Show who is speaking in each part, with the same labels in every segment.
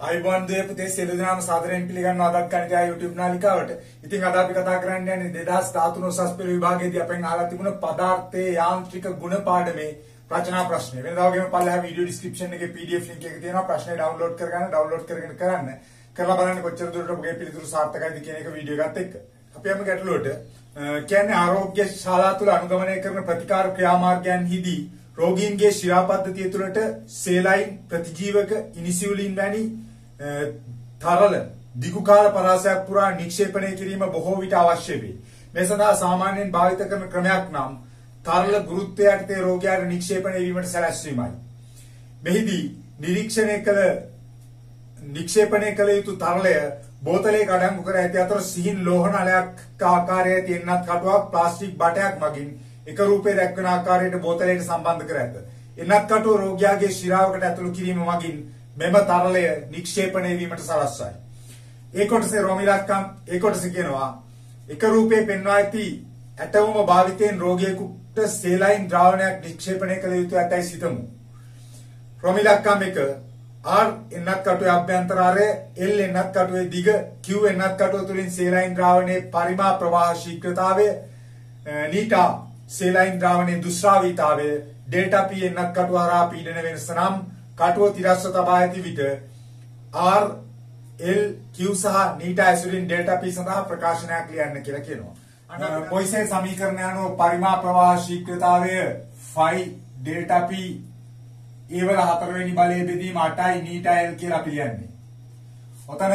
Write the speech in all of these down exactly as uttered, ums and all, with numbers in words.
Speaker 1: අයිබෝන් දේ පුතේ සියලු දෙනාම සාදරයෙන් පිළිගන්නවා අදත් කණිකා YouTube නාලිකාවට. ඉතින් අද අපි කතා කරන්න යන්නේ දෙදාස් දහතුන උසස් පෙළ විභාගයේදී අපෙන් අහලා තිබුණ පදාර්ථයේ යාන්ත්‍රික ගුණ පාඩමේ රචනා ප්‍රශ්න. වෙනදා වගේම පල්ලෙහා වීඩියෝ ඩිස්ක්‍රිප්ෂන් එකේ P D F link එක තියෙනවා. ප්‍රශ්නේ ඩවුන්ලෝඩ් කරගන්න ඩවුන්ලෝඩ් කරගෙන කරන්න. කරලා බලන්න කොච්චර දුරට ඔබගේ පිළිතුරු සාර්ථකයිද කියන එක වීඩියෝ එකත් එක්ක. අපි යමු ගැටලුවට. කියන්නේ ආරෝග්‍ය ශාලා තුල අනුගමනය කරන ප්‍රතිකාර ක්‍රියාමාර්ගයන්හිදී රෝගීන්ගේ ශිරා පද්ධතිය තුළට සේලයින් ප්‍රතිජීවක ඉනිසියුලින් වැනි තරල දිගු කාල පරාසයක් පුරා නික්ෂේපණය කිරීම බොහෝ විට අවශ්‍ය වේ. මේ සඳහා සාමාන්‍යයෙන් භාවිත කරන ක්‍රමයක් නම් තරල ගුරුත්වය යටතේ රෝගයාට නික්ෂේපණය වීමට සැලැස්වීමයි. මෙහිදී නිරීක්ෂණය කළ නික්ෂේපණය කළ යුතු තරලය බෝතලයක අඩංගු කර ඇති අතර සිහින් ලෝහ නලයක් ආකාරයේ තියෙනත් කටුවක් ප්ලාස්ටික් බටයක් මගින් එක රූපේ දැක්වෙන ආකාරයට බෝතලයට සම්බන්ධ කර ඇත. එනත් කටුව රෝගයාගේ ශිරාවකට ඇතුළු කිරීම මගින් මෙම තරලය නික්ෂේපණය වීමට සලස්වයි. ඒ කොටසේ රෝමිලක්කම් ඒ කොටස කියනවා එක රූපේ පෙන්වා ඇති ඇටවුම භාවිතයෙන් රෝගියෙකුට සේලයින් ද්‍රාවණයක් නික්ෂේපණය කළ යුතු ඇතැයි සිතමු. රෝමිලක්කම් එක R එන්නත් කටුවේ අභ්‍යන්තරාරය, L එන්නත් කටුවේ දිග, Q එන්නත් කටුව තුලින් සේලයින් ද්‍රාවණයේ පරිමා ප්‍රවාහ ශීඝ්‍රතාවය, නීටා සේලයින් ද්‍රාවණයේ දුෂ්‍රාවීතාවය, ඩෙල්ටා P එන්නත් කටුව හරහා පීඩන වෙනස නම් කටුව තිරස්ව තබා ඇති විට R, L, Q සහ නීටා ඇසුරින් ඩෙල්ටා P සඳහා ප්‍රකාශනයක් ලියන්න කියලා කියනවා. මොයිසේ සමීකරණය අනුව පරිමා ප්‍රවාහ ශීඝ්‍රතාවය phi ඩෙල්ටා P ඒ වල හතරවෙනි බලයේ බෙදීම අටයි නීටා L කියලා අපි ලියන්නේ. ඔතන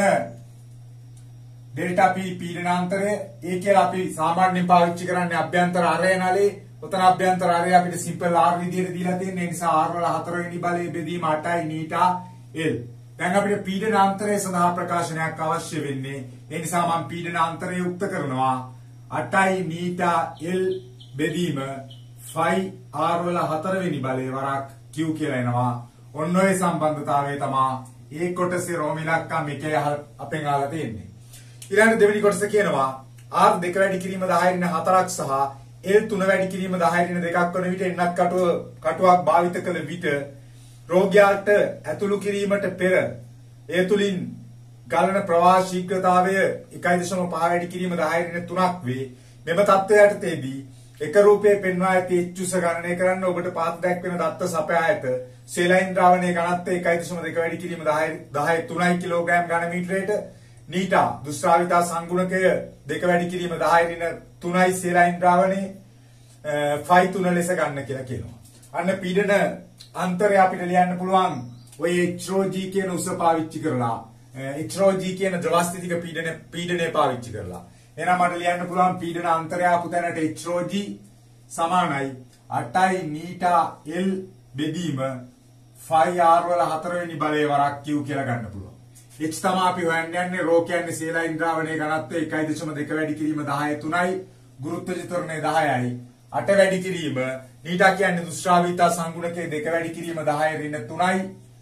Speaker 1: ඩෙල්ටා P පීඩනාන්තරය ඒ කියලා අපි සාමාන්‍යයෙන් පාවිච්චි කරන්නේ අභ්‍යන්තර අරය නලේ. ඔතන අභ්‍යන්තර අරය අපිට සිම්පල් R විදියට දීලා තියෙන නිසා R වල හතරවෙනි බලයේ බෙදීම අටයි නීටා L. දැන් අපිට පීඩනාන්තරය සඳහා ප්‍රකාශනයක් අවශ්‍ය වෙන්නේ. ඒ නිසා මම පීඩනාන්තරය යුක්ත කරනවා අටයි නීටා L බෙදීම phi R වල හතරවෙනි බලයේ වරක් Q කියලා එනවා. ඔන්න ඔය සම්බන්ධතාවය තමයි ඒ කොටසේ රෝමිලක්කම් එකේ අපෙන් අහලා තියෙන්නේ. ඊළඟ දෙවෙනි කොටස කියනවා R දෙක වැඩි කිරීම දහය ඍණ හතරක් සහ L තුන වැඩි කිරීම දහය ඍණ දෙකක් වන විට එන්නත් කටුව කටුවක් භාවිත කළ විට රෝගයාට ඇතුළු කිරීමට පෙර ඒ තුලින් ගලන ප්‍රවාහ ශීඝ්‍රතාවය එකයි දශම පහ වැඩි කිරීම දහය ඍණ තුනක් වේ. මෙම තත්ත්වයට තේදී එක රූපයේ පෙන්වා ඇති එච් ගණනය කරන්න ඔබට පාත් දැක්වෙන දත්ත සපයා ඇත. සේලයින් ද්‍රාවණයේ ඝනත්වය එකයි දශම දෙක වැඩි කිරීම දහය තුනයි කිලෝග්‍රෑම් ඝන මීටරයට, නීටා දුෂ්‍රාවිතා සංගුණකය දෙක වැඩි කිරීම දහය ඍණ තුනයි සේලයින් ද්‍රාවණයේ phi තුන ලෙස ගන්න කියලා කියනවා. අන්න පීඩන අන්තරය අපිට ලියන්න පුළුවන් ඔය H rho g කියන උස පාවිච්චි කරලා, H rho g කියන ද්‍රවස්ථිතික පීඩන පීඩනය පාවිච්චි කරලා. එහෙනම් මට ලියන්න පුළුවන් පීඩන අන්තරය ආපු තැනට H rho g සමානයි අටයි නීටා L බෙදීම phi R වල හතරවෙනි බලයේ වරක් Q කියලා ගන්න පුළුවන්. H තමයි අපි හොයන්න යන්නේ. රෝ කියන්නේ සේලයින් ද්‍රාවණයේ ඝනත්වය එකයි දශම දෙක වැඩි කිරීම දහය තුනයි, ගුරුත්වාකර්ෂණ ත්වරණය දහයයි, අට වැඩි කිරීම, නීටා කියන්නේ දුෂ්‍රාවීතා සංගුණකයේ දෙක වැඩි කිරීම දහය ඍණ තුනයි,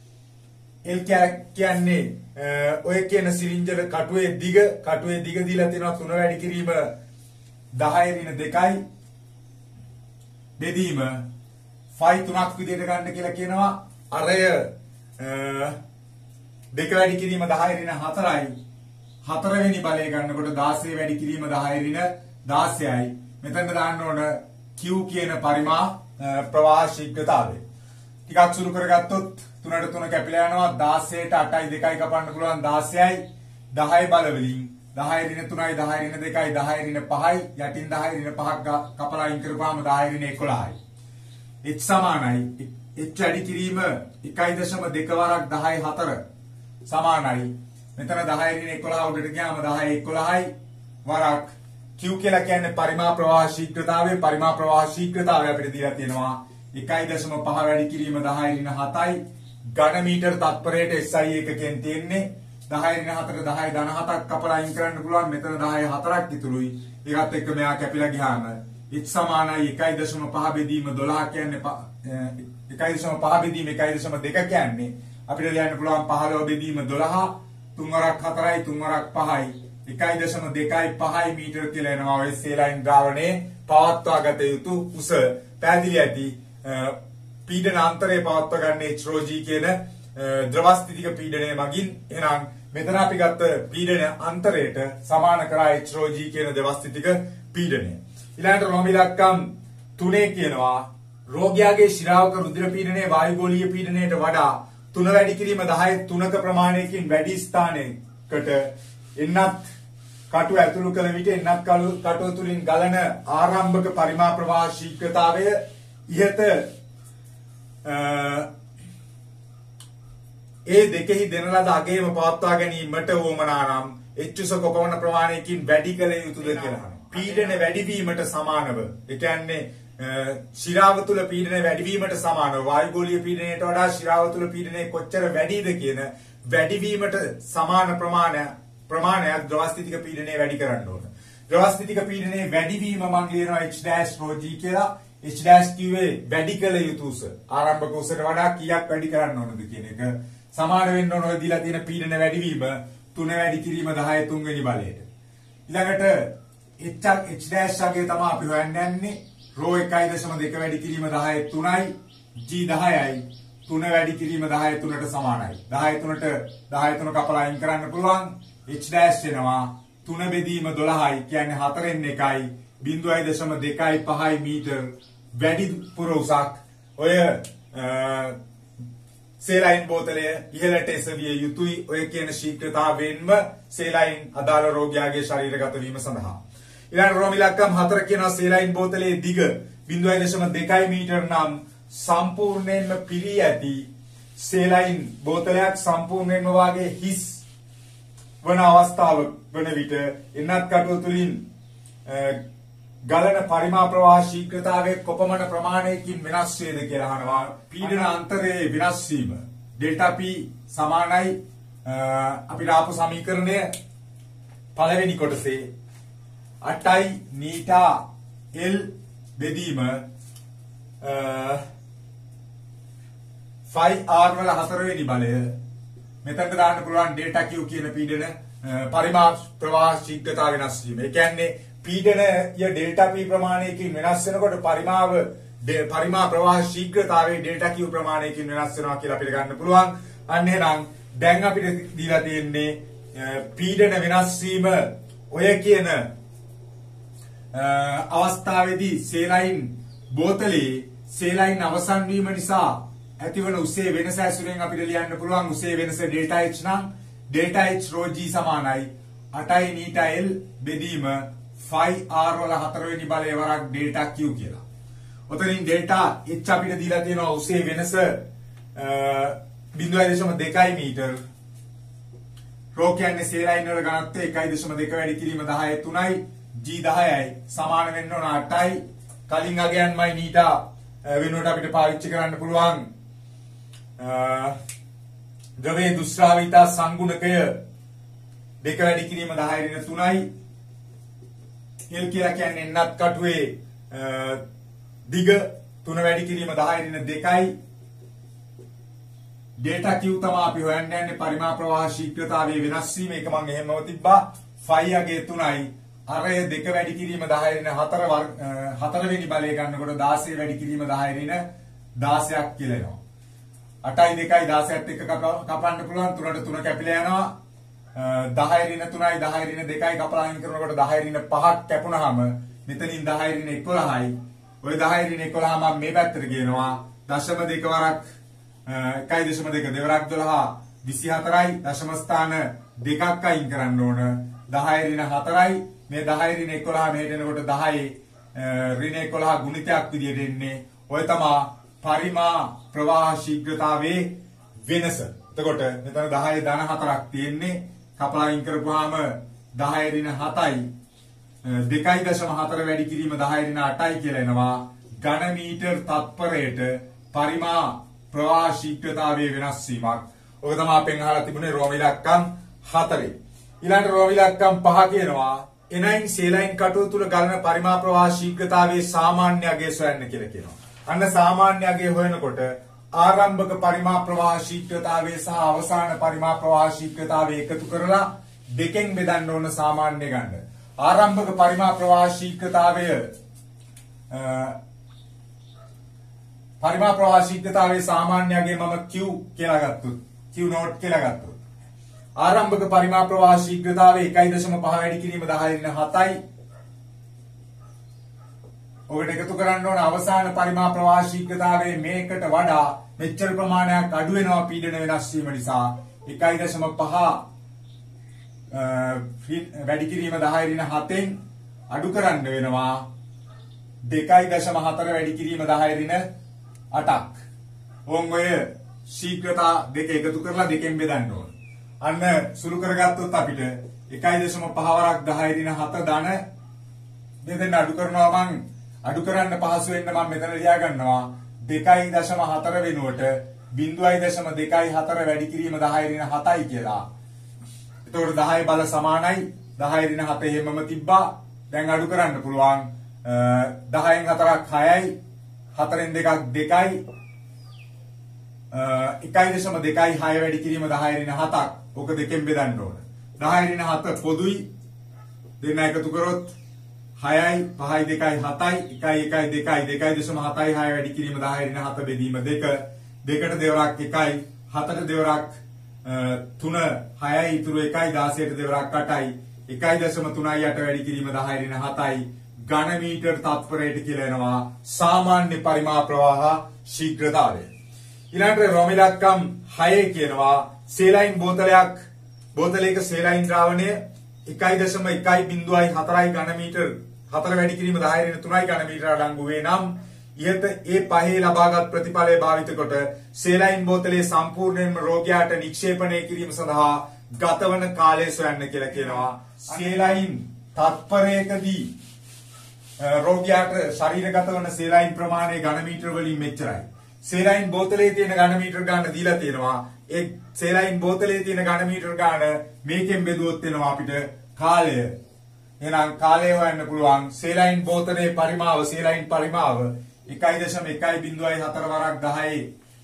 Speaker 1: L කියන්නේ ඔය කියන සිලින්ඩර් කටුවේ දිග කටුවේ දිග දීලා තියෙනවා තුන වැඩි කිරීම දහය ඍණ දෙකයි බෙදීම phi තුනක් විදිහට ගන්න කියලා කියනවා. අරය දෙක වැඩි කිරීම දහය ඍණ හතරයි, හතරවෙනි බලය ගන්නකොට දාසය වැඩි කිරීම දහය ඍණ දාසයයි. මෙතන දාන්න ඕන Q කියන පරිමා ප්‍රවාහ ශීඝ්‍රතාවය. ටිකක් සුළු කරගත්තොත් තුනට තුන කැපිලා යනවා. දාසයට අටයි දෙකයි කපන්න පුළුවන් දාසයයි දහය බල වලින් දහය ඍණ තුනයි දහය ඍණ දෙකයි දහය ඍණ පහයි යටින් දහය ඍණ පහක් කපලා අයින් කරපුවාම දහය ඍණ එකොළහයි. H සමානයි H වැඩි කිරීම එකයි දශම දෙක වරක් දහය හතර සමානයි. මෙතන දහය ඍණ එකොළහ උඩට ගියාම දහය එකොළහයි වරක් Q කියලා කියන්නේ පරිමා ප්‍රවාහ ශීඝ්‍රතාවය. පරිමා ප්‍රවාහ ශීඝ්‍රතාවය අපිට දීලා තියෙනවා එකයි දශම පහ වැඩි කිරීම දහය ඍණ හතයි, ඝන මීටර තත්පරයට S I එකකෙන් තියෙන්නේ. දහය ඍණ හතට දහය ධන හතක් කපලා අයින් කරන්න පුළුවන්. මෙතන දහය හතරක් ඉතුරුයි. ඒකත් එක්ක මෙයා කැපිලා ගියාම H සමානයි එකයි දශම පහ බෙදීම දොළහ කියන්නේ එකයි දශම පහ බෙදීම එකයි දශම දෙක කියන්නේ අපිට ලියන්න පුළුවන් පහළොව බෙදීම දොළහ, තුන් වරක් හතරයි තුන් වරක් පහයි එකයි දශම දෙකයි පහයි මීටර කියලා එනවා. ඔය සේලයින් ද්‍රාවණයේ පවත්වා ගත යුතු උස පැහැදිලි ඇති. පීඩන අන්තරය පවත්වා ගන්න H rho g කියන ද්‍රවස්ථිතික පීඩනය මගින්. එහෙනම් මෙතන අපි ගත්ත පීඩන අන්තරයට සමාන කරා H rho g කියන ද්‍රවස්ථිතික පීඩනය. ඊළඟට රෝම ඉලක්කම් තුනේ කියනවා රෝගියාගේ ශිරාවක රුධිර පීඩනයේ වායුගෝලීය පීඩනයට වඩා තුන වැඩි කිරීම දහය තුනක ප්‍රමාණයකින් වැඩි ස්ථානයකට එන්නත් කටුව ඇතුළු කළ විට එන්නත් කටුව තුලින් ගලන ආරම්භක පරිමා ප්‍රවාහ ශීඝ්‍රතාවය ඉහත ඒ දෙකෙහි දෙන ලද අගයම පවත්වා ගැනීමට වුවමනා නම් එච්චුස කොපමණ ප්‍රමාණයකින් වැඩි කළ යුතුද කියලා. පීඩන වැඩිවීමට සමානව. ඒ කියන්නේ ශිරාව තුළ පීඩනය වැඩිවීමට සමානව වායුගෝලීය පීඩනයට වඩා ශිරාව තුළ පීඩනය කොච්චර වැඩිද කියන වැඩිවීමට සමාන ප්‍රමාණය ප්‍රමාණයක් ද්‍රවස්ථිතික පීඩනය වැඩි කරන්න ඕන. ද්‍රවස්ථිතික පීඩනයේ වැඩිවීම මම කියනවා H dash rho g කියලා. H dash කිව්වේ වැඩි කළ යුතු උස. ආරම්භක උසට වඩා කීයක් වැඩි කරන්න ඕනද කියන එක. සමාන වෙන්න ඕන ඔය දීලා තියෙන පීඩන වැඩිවීම තුන වැඩි කිරීම දහය තුන් වෙනි බලයට. ඊළඟට H dash අගය තමයි අපි හොයන්න යන්නේ. rho එකයි දශම දෙක වැඩි කිරීම දහය තුනයි g දහයයි තුන වැඩි කිරීම දහය තුනට සමානයි. දහය තුනට දහය තුන කපලා අයින් කරන්න පුළුවන්. H dash වෙනවා තුන බෙදීම දොළහයි කියන්නේ හතරෙන් එකයි බිංදුවයි දශම දෙකයි පහයි මීටර් වැඩි පුර උසක්. ඔය සේලයින් බෝතලය ඉහළට එසවිය යුතුයි. ඔය කියන ශීඝ්‍රතාවයෙන්ම සේලයින් අදාළ රෝගියාගේ ශරීරගත වීම සඳහා. ඊළඟ රෝම ඉලක්කම් හතර කියනවා සේලයින් බෝතලයේ දිග බිංදුවයි දශම දෙකයි මීටර් නම් සම්පූර්ණයෙන්ම පිරී ඇති සේලයින් බෝතලයක් සම්පූර්ණයෙන්ම වාගේ හිස් වන අවස්ථාව වන විට එන්නත් කටුව තුලින් ගලන පරිමා ප්‍රවාහ ශීඝ්‍රතාවයේ කොපමණ ප්‍රමාණයකින් වෙනස් වේද කියලා අහනවා. පීඩන අන්තරයේ වෙනස් වීම ඩෙල්ටා P සමානයි අපිට ආපු සමීකරණය පළවෙනි කොටසේ අටයි නීටා L බෙදීම ෆයි ආර් වල හතරවෙනි බලය මෙතනට දාන්න පුළුවන් ඩෙල්ටා Q කියන පීඩන පරිමා ප්‍රවාහ ශීඝ්‍රතාව වෙනස් වීම. ඒ කියන්නේ පීඩනය ඩෙල්ටා P ප්‍රමාණයකින් වෙනස් වෙනකොට පරිමාව පරිමා ප්‍රවාහ ශීඝ්‍රතාවයේ ඩෙල්ටා Q ප්‍රමාණයකින් වෙනස් වෙනවා කියලා අපිට ගන්න පුළුවන්. අන්න එහෙනම් දැන් අපිට දීලා තියෙන්නේ පීඩන වෙනස් වීම ඔය කියන අවස්ථාවේදී සේලයින් බෝතලේ සේලයින් අවසන් වීම නිසා ඇතිවන උසේ වෙනස ඇසුරෙන් අපිට ලියන්න පුළුවන්. උසේ වෙනස ඩෙල්ටා H නම් ඩෙල්ටා H rho g සමානයි අටයි නීටා L බෙදීම ෆයි ආර් වල හතරවෙනි බලය වරක් ඩෙල්ටා Q කියලා. ඔතනින් ඩෙල්ටා H අපිට දීලා තියෙනවා උසේ වෙනස බිංදුවයි දශම දෙකයි මීටර්. rho කියන්නේ සේලයින් වල ඝනත්වය එකයි දශම දෙක වැඩි කිරීම දහය තුනයි g දහයයි සමාන වෙන්න ඕන අටයි. කලින් අගයන්මයි නීටා වෙනුවට අපිට පාවිච්චි කරන්න පුළුවන් ද්‍රවයේ දුෂ්‍රාවිතා සංගුණකය දෙක වැඩි කිරීම දහය ඍණ තුනයි. L කියලා කියන්නේ එන්නත් කටුවේ දිග තුන වැඩි කිරීම දහය ඍණ දෙකයි. ඩෙල්ටා Q තමයි අපි හොයන්න යන්නේ පරිමා ප්‍රවාහ ශීඝ්‍රතාවයේ වෙනස් වීම. ඒක මම එහෙමම තිබ්බා. ෆයි අගේ තුනයි අරය දෙක වැඩි කිරීම දහය ඍණ හතර හතරවෙනි බලය ගන්නකොට දාසය වැඩි කිරීම දහය ඍණ දාසයක් කියලා එනවා. අටයි දෙකයි දාසයත් එක්ක කපන්න පුළුවන්. තුනට තුන කැපිලා යනවා. දහය ඍණ තුනයි දහය ඍණ දෙකයි කපලා අයින් කරනකොට දහය ඍණ පහක් කැපුණාම මෙතනින් දහය ඍණ එකොළහයි. ওই දහය ඍණ එකොළහ මම මේ පැත්තට ගේනවා. දශම දෙක වරක් එකයි දශම දෙක දෙවරක් දොළහ විසිහතරයි. දශම ස්ථාන දෙකක් අයින් කරන්න ඕන. දහය ඍණ හතරයි. මේ දහය ඍණ එකොළහ මෙහෙට එනකොට දහය ඍණ එකොළහ ගුණිතයක් විදියට එන්නේ. ඔය තමයි පරිමා ප්‍රවාහ ශීඝ්‍රතාවයේ වෙනස. එතකොට මෙතන දහය ධන හතරක් තියෙන්නේ. කපලා අයින් කරපුවාම දහය ඍණ හතයි දෙකයි දශම හතර වැඩි කිරීම දහය ඍණ අටයි කියලා එනවා. ඝන මීටර් තත්පරයට පරිමා ප්‍රවාහ ශීඝ්‍රතාවයේ වෙනස් වීමක්. ඔක තමයි අපෙන් අහලා තිබුණේ රෝම ඉලක්කම් හතරේ. ඊළඟ රෝම ඉලක්කම් පහ කියනවා එනයින් සේලයින් කටුව තුල ගලන පරිමා ප්‍රවාහ ශීඝ්‍රතාවයේ සාමාන්‍ය අගය සොයන්න කියලා කියනවා. අන්න සාමාන්‍ය අගය හොයනකොට ආරම්භක පරිමා ප්‍රවාහ ශීඝ්‍රතාවය සහ අවසාන පරිමා ප්‍රවාහ ශීඝ්‍රතාවය එකතු කරලා දෙකෙන් බෙදන්න ඕන සාමාන්‍ය ගන්න. ආරම්භක පරිමා ප්‍රවාහ ශීඝ්‍රතාවය පරිමා ප්‍රවාහ ශීඝ්‍රතාවයේ සාමාන්‍ය අගය මම Q කියලා ගත්තොත් Q naught කියලා ගත්තොත්. ආරම්භක පරිමා ප්‍රවාහ ශීඝ්‍රතාවය එකයි දශම පහ වැඩි කිරීම දහය ඍණ හතයි. ඔබට එකතු කරන්න ඕන අවසාන පරිමා ප්‍රවාහ ශීඝ්‍රතාවයේ මේකට වඩා මෙච්චර ප්‍රමාණයක් අඩු වෙනවා පීඩන වෙනස් වීම නිසා. එකයි දශම පහ වැඩි කිරීම දහය ඍණ හතෙන් අඩු කරන්න වෙනවා දෙකයි දශම හතර වැඩි කිරීම දහය ඍණ අටක්. ඕන් ඔය ශීඝ්‍රතා දෙක එකතු කරලා දෙකෙන් බෙදන්න ඕන. අන්න සුළු කරගත්තොත් අපිට එකයි දශම පහ වරක් දහය ඍණ හත ධන දෙදෙන අඩු කරනවා මං අඩු කරන්න පහසු වෙන්න මම මෙතන ලියා ගන්නවා දෙකයි දශම හතර වෙනුවට බිංදුවයි දශම දෙකයි හතර වැඩි කිරීම දහය ඍණ හතයි කියලා. එතකොට දහය බල සමානයි දහය ඍණ හත එහෙමම තිබ්බා. දැන් අඩු කරන්න පුළුවන් දහයෙන් හතරක් හයයි හතරෙන් දෙකක් දෙකයි එකයි දශම දෙකයි හය වැඩි කිරීම දහය ඍණ හතක්. ඕක දෙකෙන් බෙදන්න ඕන. දහය ඍණ හත පොදුයි දෙන්න එකතු කරොත් හයයි පහයි දෙකයි හතයි එකයි එකයි දෙකයි දෙකයි දශම හතයි හය වැඩි කිරීම දහය ඍණ හත බෙදීම දෙක දෙකට දෙවරක් එකයි හතට දෙවරක් තුන හයයි ඉතුරු එකයි දාසයට දෙවරක් අටයි එකයි දශම තුනයි අට වැඩි කිරීම දහය ඍණ හතයි ඝන මීටර් තත්පරයට කියලා එනවා සාමාන්‍ය පරිමා ප්‍රවාහ ශීඝ්‍රතාවය. ඊළඟට රොමිලක්කම් හය කියනවා සේලයින් බෝතලයක් බෝතලයක සේලයින් ද්‍රාවණය එකයි දශම එකයි බිංදුවයි හතරයි ඝන මීටර් හතර වැඩි කිරීම දහය ඍණ තුනයි ඝන මීටර අඩංගු වේ නම් ඉහත ඒ පහේ ලබාගත් ප්‍රතිඵලය භාවිත කොට සේලයින් බෝතලයේ සම්පූර්ණයෙන්ම රෝගියාට නික්ෂේපණය කිරීම සඳහා ගතවන කාලය සොයන්න කියලා කියනවා. සේලයින් තත්පරයකදී රෝගියාට ශරීරගත වන සේලයින් ප්‍රමාණය ඝන මීටර වලින් මෙච්චරයි. සේලයින් බෝතලයේ තියෙන ඝන මීටර ගාන දීලා තියෙනවා. ඒ සේලයින් බෝතලයේ තියෙන ඝන මීටර ගාන මේකෙන් බෙදුවොත් එනවා අපිට කාලය. එහෙනම් කාලය හොයන්න පුළුවන්. සේලයින් බෝතලයේ පරිමාව සේලයින් පරිමාව එකයි දශම එකයි බිංදුවයි හතර වරක් දහයේ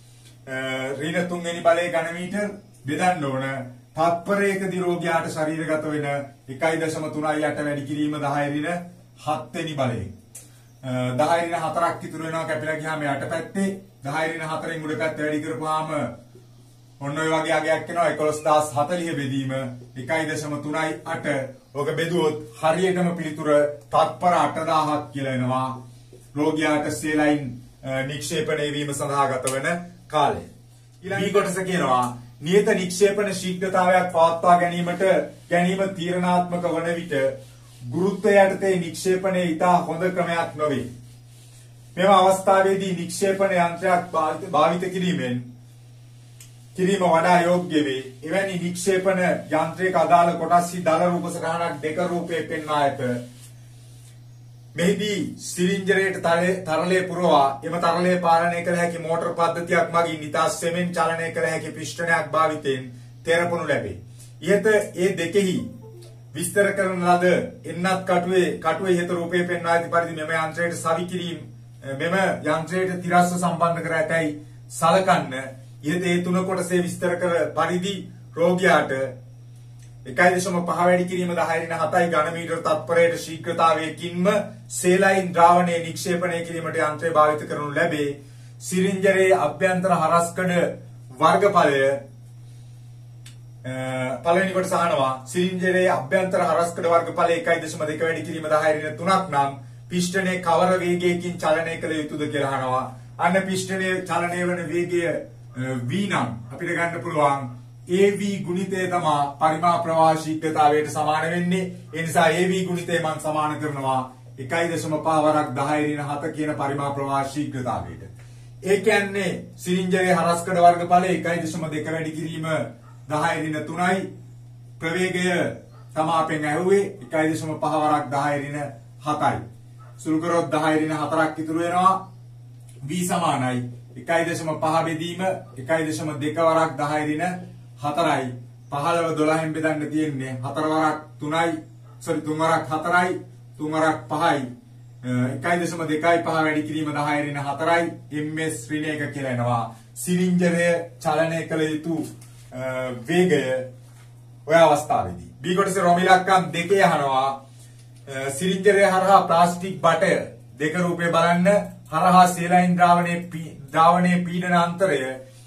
Speaker 1: ඍණ තුන් වෙනි බලයේ ඝන මීටර බෙදන්න ඕන. තත්පරයකදී රෝගියාට ශරීරගත වෙන එකයි දශම තුනයි අට වැඩි කිරීම දහය ඍණ හත් වෙනි බලයෙන් දහය ඍණ හතරක් ඉතුරු වෙනවා කැපිලා ගියාම යට පැත්තේ දහය ඍණ හතරෙන් උඩ පැත්ත වැඩි කරපුවාම ඔන්න ඔය වගේ අගයක් එනවා එකොළොස් දහස් හතළිහ බෙදීම එකයි දශම තුනයි අට ඔක බෙදුවොත් හරියටම පිළිතුර තත්පර අටදාහක් කියලා එනවා රෝගියාට සේලයින් නික්ෂේපණය වීම සඳහා ගත වන කාලය. ඊළඟ කොටස කියනවා නියත නික්ෂේපණ ශීඝ්‍රතාවයක් පවත්වා ගැනීමට ගැනීම තීරණාත්මක වන විට ගුරුත්වය යටතේ නික්ෂේපණය ඉතා හොඳ ක්‍රමයක් නොවේ. මෙම අවස්ථාවේදී නික්ෂේපණ යන්ත්‍රයක් භාවිත කිරීමෙන් කිරීම වඩා යෝග්‍ය වේ. එවැනි නික්ෂේපණ යන්ත්‍රයක අදාළ කොටස්හි දල රූප සටහනක් දෙක රූපයේ පෙන්වා ඇත. මෙහිදී සිලින්ඩරයට තරලය පුරවා එම තරලය පාලනය කළ හැකි මෝටර පද්ධතියක් මගින් ඉතා සෙමෙන් චලනය කළ හැකි පිස්ටනයක් භාවිතයෙන් තෙරපනු ලැබේ. ඉහත ඒ දෙකෙහි විස්තර කරන ලද එන්නත් කටුවේ කටුවේ ඉහත රූපයේ පෙන්වා ඇති පරිදි මෙම යන්ත්‍රයට සවි කිරීම මෙම යන්ත්‍රයට තිරස්ව සම්බන්ධ කර ඇතැයි සලකන්න. ඉහත ඒ තුන කොටසේ විස්තර කර පරිදි රෝගියාට එකයි දශම පහ වැඩි කිරීම දහය ඍණ හතයි ඝන මීටර තත්පරයට ශීඝ්‍රතාවයකින්ම සේලයින් ද්‍රාවණය නික්ෂේපණය කිරීමට යන්ත්‍රය භාවිත කරනු ලැබේ. සිරින්ජරයේ අභ්‍යන්තර හරස්කඩ වර්ගඵලය පළවෙනි කොටස අහනවා සිලින්ඩරයේ අභ්‍යන්තර හරස්කඩ වර්ගඵලය එකයි දශම දෙක වැඩි කිරීම දහය ඍණ තුනක් නම් පිස්ටනේ කවර වේගයකින් චලනය කළ යුතුද කියලා අහනවා. අන්න පිස්ටනේ චලනය වන වේගය v නම් අපිට ගන්න පුළුවන් av ගුණිතය තමයි පරිමා ප්‍රවාහ ශීඝ්‍රතාවයට සමාන වෙන්නේ. ඒ නිසා av ගුණිතය මම සමාන කරනවා එකයි දශම පහ වරක් දහය ඍණ හත කියන පරිමා ප්‍රවාහ ශීඝ්‍රතාවයට. ඒ කියන්නේ සිලින්ඩරයේ හරස්කඩ වර්ගඵලය එකයි දශම දෙක වැඩි කිරීම දහය ඍණ තුනයි ප්‍රවේගය තමයි අපෙන් ඇහුවේ එකයි දශම පහ වරක් දහය ඍණ හතයි. සුළු කරොත් දහය ඍණ හතරක් ඉතුරු වෙනවා. v සමානයි එකයි දශම පහ බෙදීම එකයි දශම දෙක වරක් දහය ඍණ හතරයි. පහළව දොළහෙන් බෙදන්න තියෙන්නේ හතර වරක් තුනයි සෝරි තුන් වරක් හතරයි තුන් වරක් පහයි එකයි දශම දෙකයි පහ වැඩි කිරීම දහය ඍණ හතරයි ms ඍණ එක කියලා එනවා. සිලින්ඩරය චලනය කළ යුතු වේගය ඔය අවස්ථාවේදී B කොටසේ රොමිලක්කම් දෙකේ අහනවා සිලින්ඩරය හරහා ප්ලාස්ටික් බටය දෙක රූපේ බලන්න හරහා සේලයින් ද්‍රාවණයේ ද්‍රාවණයේ පීඩන අන්තරය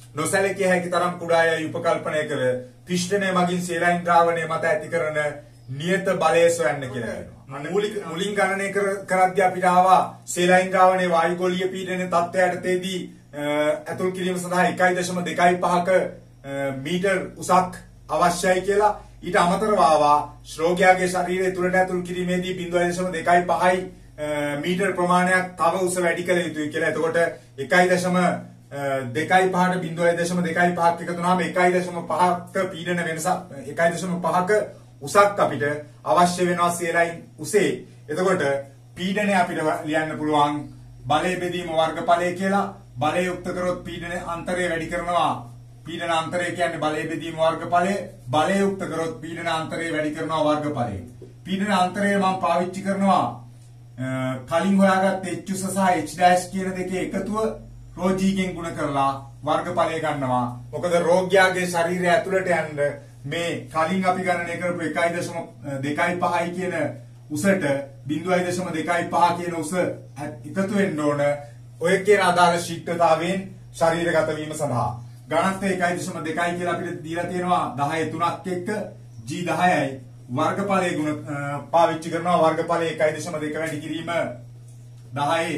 Speaker 1: නොසැලකිය හැකි තරම් කුඩා යයි උපකල්පනය කර පිෂ්ඨනය මගින් සේලයින් ද්‍රාවණය මත ඇති කරන නියත බලය සොයන්න කියලා කියනවා. මූලික මුලින් ගණනය කරද්දී අපිට ආවා සේලයින් ද්‍රාවණයේ වායු ගෝලීය පීඩනයේ තත්ත්වයට තේදී ඇතුල් කිරීම සඳහා එකයි දශම දෙකයි පහක මීටර් උසක් අවශ්‍යයි කියලා. ඊට අමතරව ආවා ශ්‍රෝගයාගේ ශරීරය තුළට ඇතුල් කිරීමේදී ज़ीरो दशमलव टू फ़ाइव මීටර් ප්‍රමාණයක් තව උස වැඩි කළ යුතුයි කියලා. එතකොට එකයි දශම දෙකයි පහට ज़ीरो दशमलव टू फ़ाइव එකතු වුණාම එකයි දශම පහක පීඩන වෙනස එකයි දශම පහක උසක් අපිට අවශ්‍ය වෙනවා සේලයින් උසේ. එතකොට පීඩනය අපිට ලියන්න පුළුවන් බලය බෙදීම වර්ගඵලය කියලා. බලය යුක්ත කරොත් පීඩන අන්තරය වැඩි කරනවා. පීඩන අන්තරය කියන්නේ බලය බෙදීම වර්ගඵලය. බලය යුක්ත කරොත් පීඩන අන්තරය වැඩි කරනවා වර්ගඵලය. පීඩන අන්තරය මම පාවිච්චි කරනවා කලින් හොයාගත්ත h උස සහ h dash කියන දෙකේ එකතුව rho g ගෙන් ගුණ කරලා වර්ගඵලය ගන්නවා. මොකද රෝගියාගේ ශරීරය ඇතුළට යන්න මේ කලින් අපි ගණනය කරපු එකයි දශම දෙකයි පහයි කියන උසට ज़ीरो दशमलव टू फ़ाइव කියන උස එකතු වෙන්න ඕන. ඔය කියන අදාළ ශීඝ්‍රතාවයෙන් ශරීරගත වීම සඳහා ඝනත්වය එකයි දශම දෙකයි කියලා අපිට දීලා තියෙනවා දහය තුනක් එක්ක G දහයයි වර්ගඵලයේ ගුණ පාවිච්චි කරනවා. වර්ගඵලයේ එකයි දශම දෙක වැඩි කිරීම දහයේ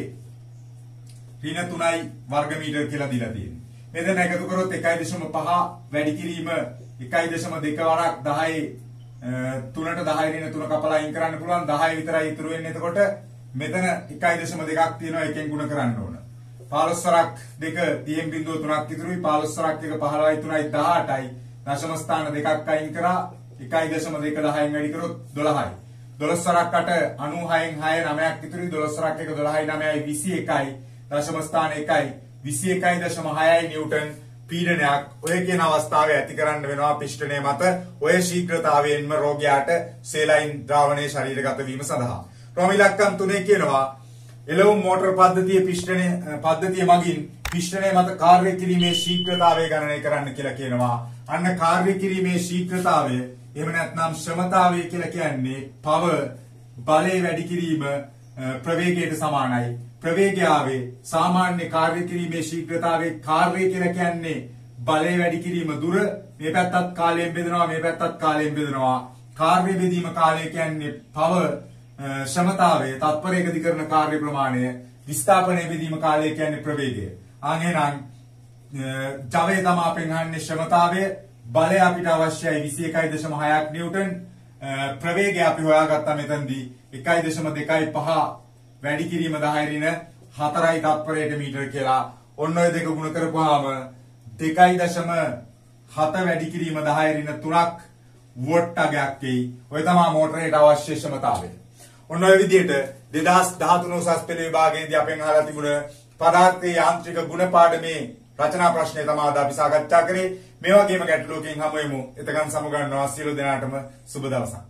Speaker 1: ඍණ තුනයි වර්ග මීටර කියලා දීලා තියෙනවා. මේ දෙන එකතු කරොත් එකයි දශම පහ වැඩි කිරීම එකයි දශම දෙක වරක් දහයේ තුනට දහය ඍණ තුන කපලා අයින් කරන්න පුළුවන්. දහය විතරයි ඉතුරු වෙන්නේ. එතකොට මෙතන එකයි දශම දෙකක් තියෙනවා. එකෙන් ගුණ කරන්න ඕන. පහළොස් වරක් දෙක තිහෙන් බිංදුව තුනක් ඉතුරුයි. පහළොස් වරක් එක පහළොවයි තුනයි දහඅටයි. දශම ස්ථාන දෙකක් අයින් කරා එකයි දශම දෙක දහයෙන් වැඩි කරොත් දොළහයි. දොළොස් වරක් අට අනූහයෙන් හය නවයක් ඉතුරුයි. දොළොස් වරක් එක දොළහයි නවයයි විසි එකයි. දශම ස්ථාන එකයි විසි එකයි දශම හයයි නිව්ටන් පීඩනයක් ඔය කියන අවස්ථාවේ ඇති කරන්න වෙනවා පිෂ්ඨනය මත. ඔය ශීඝ්‍රතාවයෙන්ම රෝගයාට සේලයින් ද්‍රාවණයේ ශරීරගත වීම සඳහා. ක්‍රම ඉලක්කම් තුනේ කියනවා එළවුම් මෝටර පද්ධතිය පිෂ්ඨනය පද්ධතිය මගින් පිෂ්ඨනය මත කාර්ය කිරීමේ ශීඝ්‍රතාවය ගණනය කරන්න කියලා කියනවා. අන්න කාර්ය කිරීමේ ශීඝ්‍රතාවය එහෙම නැත්නම් ශ්‍රමතාවය කියලා කියන්නේ power බලය වැඩි කිරීම ප්‍රවේගයට සමානයි. ප්‍රවේගය ආවේ සාමාන්‍ය කාර්ය කිරීමේ ශීඝ්‍රතාවයේ කාර්යය කියලා කියන්නේ බලය වැඩි කිරීම දුර. මේ පැත්තත් කාලයෙන් බෙදනවා මේ පැත්තත් කාලයෙන් බෙදනවා. කාර්ය බෙදීම කාලය කියන්නේ power ශ්‍රමතාවය තත්පරයකදී කරන කාර්ය ප්‍රමාණය. විස්ථාපනය බෙදීම කාලය කියන්නේ ප්‍රවේගය. ආන් එහෙනම් ජවය තමයි අපෙන් අහන්නේ ශ්‍රමතාවය. බලය අපිට අවශ්‍යයි විසි එකයි දශම හයක් නිව්ටන්. ප්‍රවේගය අපි හොයාගත්තා මෙතනදී එකයි දශම දෙකයි පහ වැඩි කිරීම දහය ඍණ හතරයි තත්පරයට මීටර කියලා. ඔන්න ඔය දෙක ගුණ කරපුවාම දෙකයි දශම හත වැඩි කිරීම දහය ඍණ තුනක් වොට් අගයක් එයි. ඔය තමයි මෝටරේට අවශ්‍ය ශ්‍රමතාවය. ඔන්න ඔය විදිහට දෙදහස් දහතුන උසස් පෙළ විභාගයේදී අපෙන් අහලා තිබුණ පදාර්ථයේ යාන්ත්‍රික ගුණ පාඩමේ රචනා ප්‍රශ්නය තමයි අද අපි සාකච්ඡා කරේ. මේ වගේම ගැටලුවකින් හමු වෙමු. එතකන් සමුගන්නවා සියලු දෙනාටම සුබ දවසක්.